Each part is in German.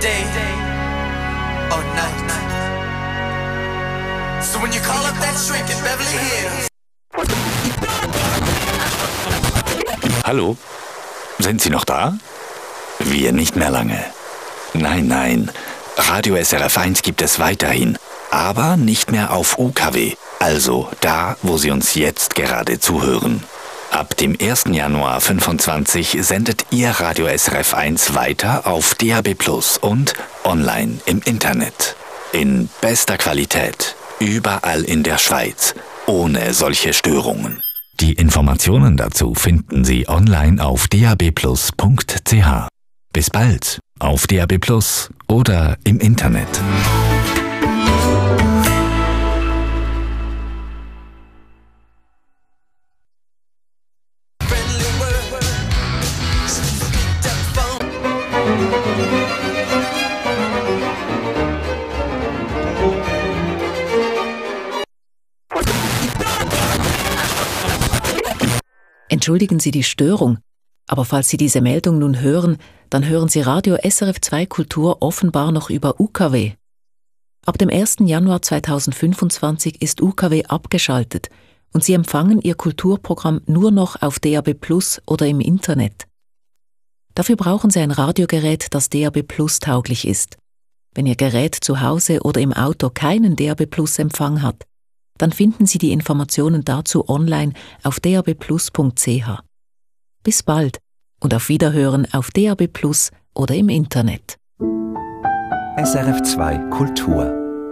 day or night. So when you call up that shrink in Beverly Hills. Hallo? Sind Sie noch da? Wir nicht mehr lange. Nein, nein. Radio SRF 1 gibt es weiterhin. Aber nicht mehr auf UKW. Also da, wo Sie uns jetzt gerade zuhören. Ab dem 1. Januar 2025 sendet Ihr Radio SRF 1 weiter auf DAB+ und online im Internet. In bester Qualität. Überall in der Schweiz. Ohne solche Störungen. Die Informationen dazu finden Sie online auf dabplus.ch. Bis bald auf DAB+ oder im Internet. Entschuldigen Sie die Störung, aber falls Sie diese Meldung nun hören, dann hören Sie Radio SRF 2 Kultur offenbar noch über UKW. Ab dem 1. Januar 2025 ist UKW abgeschaltet und Sie empfangen Ihr Kulturprogramm nur noch auf DAB+ oder im Internet. Dafür brauchen Sie ein Radiogerät, das DAB+ tauglich ist. Wenn Ihr Gerät zu Hause oder im Auto keinen DAB+-Empfang hat, dann finden Sie die Informationen dazu online auf dabplus.ch. Bis bald und auf Wiederhören auf DAB+ oder im Internet. SRF 2 Kultur.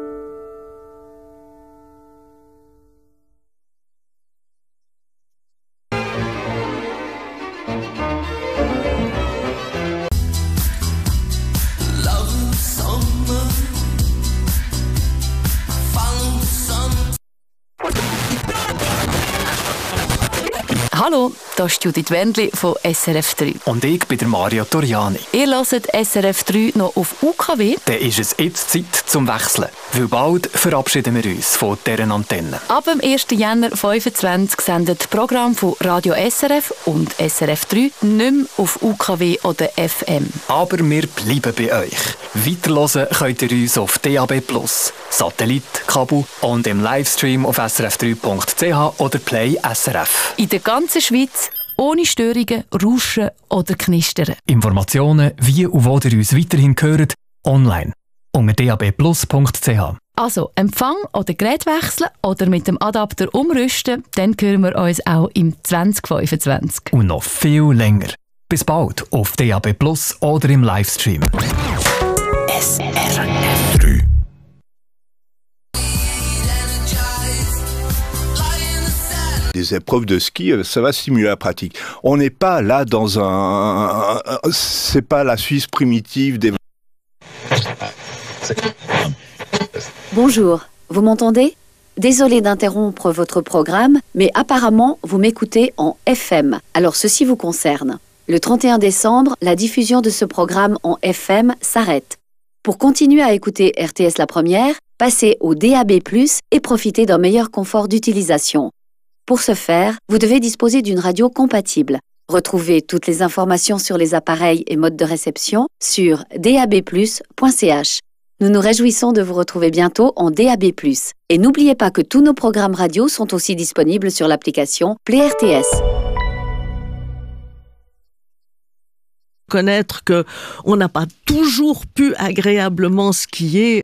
Hallo, das ist Judith Wendli von SRF 3. Und ich bin der Mario Toriani. Ihr hört SRF 3 noch auf UKW. Dann ist es jetzt Zeit zum Wechseln, weil bald verabschieden wir uns von deren Antenne. Ab dem 1. Jänner 2025 sendet das Programm von Radio SRF und SRF 3 nicht mehr auf UKW oder FM. Aber wir bleiben bei euch. Weiterhören könnt ihr uns auf DAB+, Satellit, Kabel und im Livestream auf srf3.ch oder Play SRF. In der ganzen Schweiz, ohne Störungen, Rauschen oder Knistern. Informationen, wie und wo ihr uns weiterhin hört, online unter dabplus.ch. Also Empfang oder Gerät wechseln oder mit dem Adapter umrüsten, dann hören wir uns auch im 2025. Und noch viel länger. Bis bald auf DAB+ oder im Livestream. SRF 3. Des épreuves de ski, ça va stimuler la pratique. On n'est pas là dans c'est pas la Suisse primitive des... Bonjour, vous m'entendez? Désolé d'interrompre votre programme, mais apparemment vous m'écoutez en FM. Alors ceci vous concerne. Le 31 décembre, la diffusion de ce programme en FM s'arrête. Pour continuer à écouter RTS La Première, passez au DAB+, et profitez d'un meilleur confort d'utilisation. Pour ce faire, vous devez disposer d'une radio compatible. Retrouvez toutes les informations sur les appareils et modes de réception sur dabplus.ch. Nous nous réjouissons de vous retrouver bientôt en DAB+. Et n'oubliez pas que tous nos programmes radio sont aussi disponibles sur l'application Play RTS. Connaître qu'on n'a pas toujours pu agréablement skier